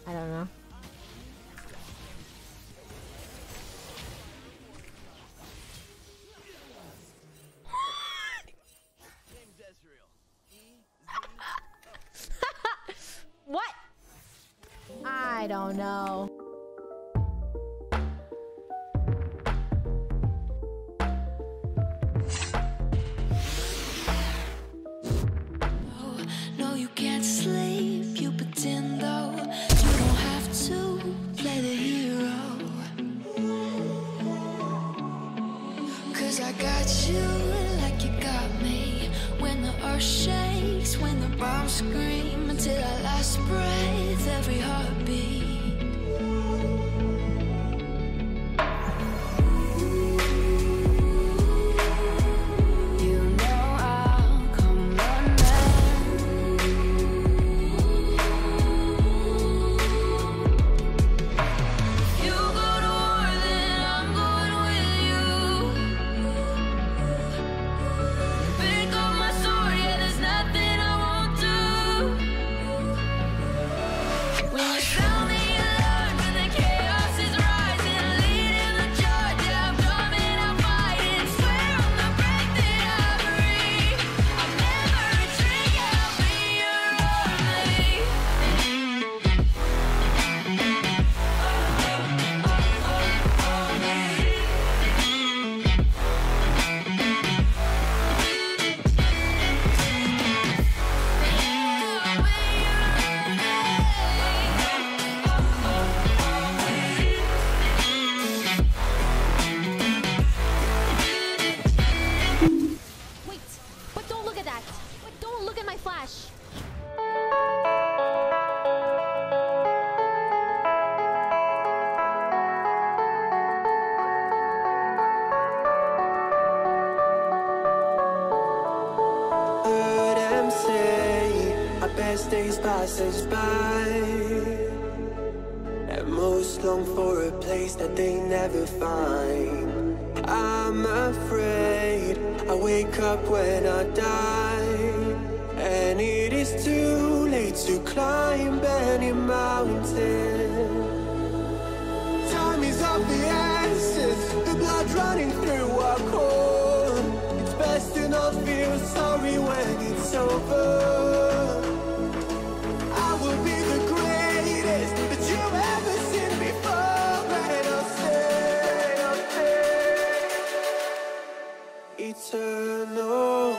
I don't know. Name's Ezreal. What? I don't know. No, you can't sleep. You pretend though. You don't have to play the hero. 'Cause I got you like you got me. When the earth shakes, when the bombs scream, until our last breath, every heartbeat. Best days passes by, and most long for a place that they never find. I'm afraid I wake up when I die, and it is too late to climb any mountain. Time is of the essence, the blood running through our core. It's best to not feel sorry when it's over. Eternal.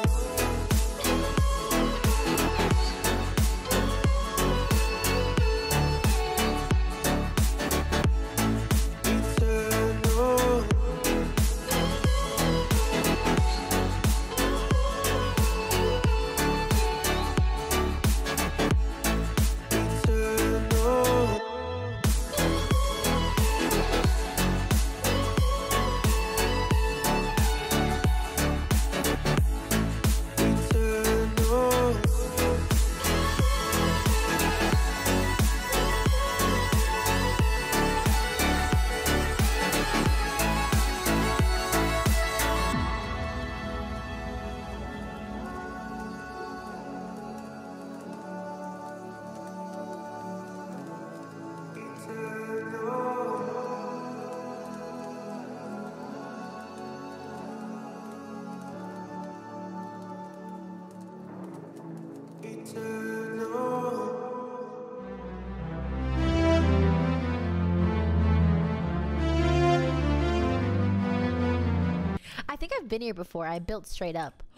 I think I've been here before. I built straight up.